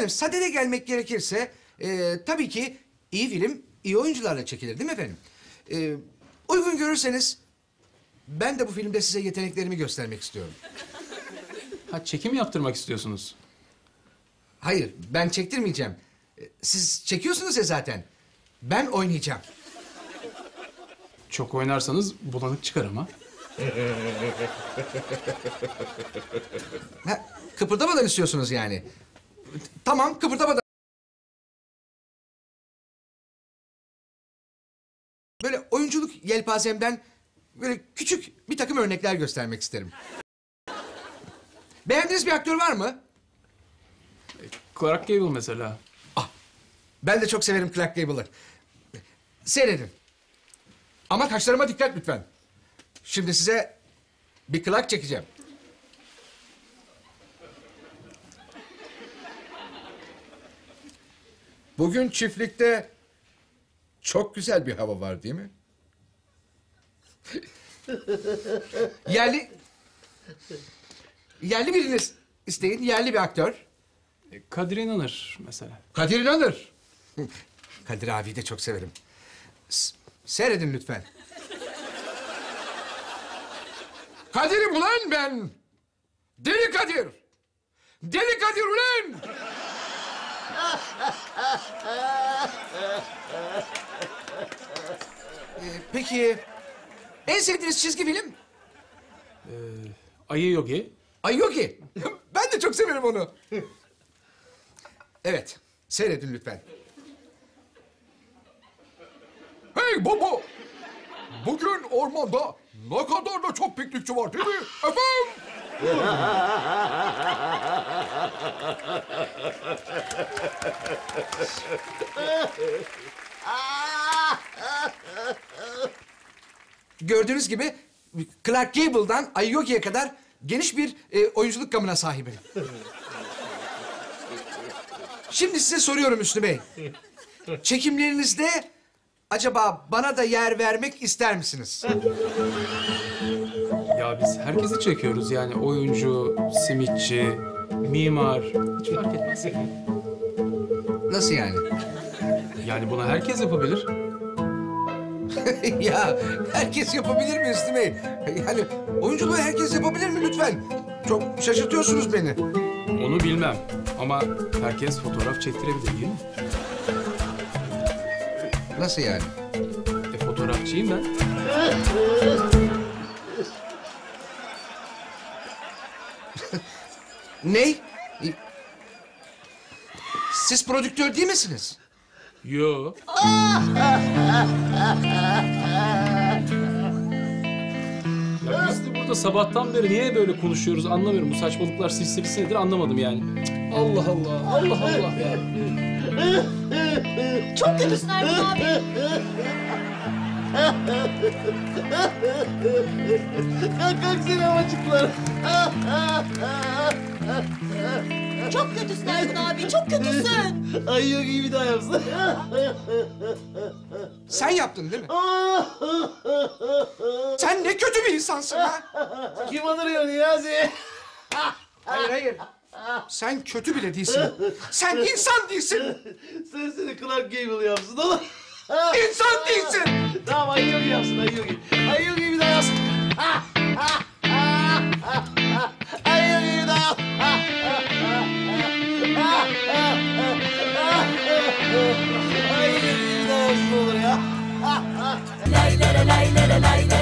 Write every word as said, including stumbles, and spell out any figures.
efendim sadede gelmek gerekirse e, tabii ki iyi film iyi oyuncularla çekilir değil mi efendim? E, uygun görürseniz ben de bu filmde size yeteneklerimi göstermek istiyorum. Ha, çekim yaptırmak istiyorsunuz. Hayır, ben çektirmeyeceğim. E, Siz çekiyorsunuz ya zaten. Ben oynayacağım. Çok oynarsanız bulanık çıkar ama. Ha, kıpırdamadan istiyorsunuz yani. Tamam, kıpırdamadan. Böyle oyunculuk yelpazemden böyle küçük bir takım örnekler göstermek isterim. Beğendiğiniz bir aktör var mı? Clark Gable mesela. Ah, ben de çok severim Clark Gable'ı. Seyredin. Ama kaşlarıma dikkat lütfen. Şimdi size bir Clark çekeceğim. Bugün çiftlikte çok güzel bir hava var değil mi? Yerli... Yerli biriniz isteyin, yerli bir aktör. E, Kadir İnanır mesela. Kadir İnanır. Kadir abiyi de çok severim. S- seyredin lütfen. Kadir'im ulan ben! Deli Kadir! Deli Kadir ulan! Ee, peki, en sevdiğiniz çizgi film? Ee, Ayı Yogi. Ay Yogi. Ben de çok severim onu. Evet, seyredin lütfen. Hey baba! Bugün ormanda ne kadar da çok piknikçi var değil mi? Efendim? Gördüğünüz gibi Clark Gable'dan Ay Yogi'ye kadar geniş bir e, oyunculuk gamına sahibim. Şimdi size soruyorum Hüsnü Bey. Çekimlerinizde acaba bana da yer vermek ister misiniz? Ya biz herkesi çekiyoruz yani oyuncu, simitçi, mimar. Hiç fark etmez. Nasıl yani? Yani bunu herkes yapabilir. Ya herkes yapabilir mi Hüsnü Bey? Yani oyunculuğu herkes yapabilir mi lütfen? Çok şaşırtıyorsunuz beni. Onu bilmem ama herkes fotoğraf çektirebilir değil mi? Nasıl yani? E, fotoğrafçıyım ben. Ney? Siz prodüktör değil misiniz? Yo. Ya biz de burada sabahtan beri niye böyle konuşuyoruz anlamıyorum. Bu saçmalıklar silsilesi nedir anlamadım yani. Cık, Allah Allah, Allah Allah ya. Çok kötüsün Ergun abi. Kalk kalk sinemacıklar. Çok kötüsün Ergun abi, çok kötüsün. Ay yok iyi bir daha yapsın. Sen yaptın değil mi? Sen ne kötü bir insansın ha? Kim anırıyor Niyazi? Hayır hayır. Sen kötü bile değilsin. Sen insan değilsin. Sen seni Clark Gable yapsın oğlum. İnsan değilsin. Tamam ay yok yapsın ay yok. Ay yok iyi bir daha yapsın. Ay yok iyi bir daha yapsın. Ay yok iyi bir daha yapsın olur ya. Lay lay lay lay lay lay.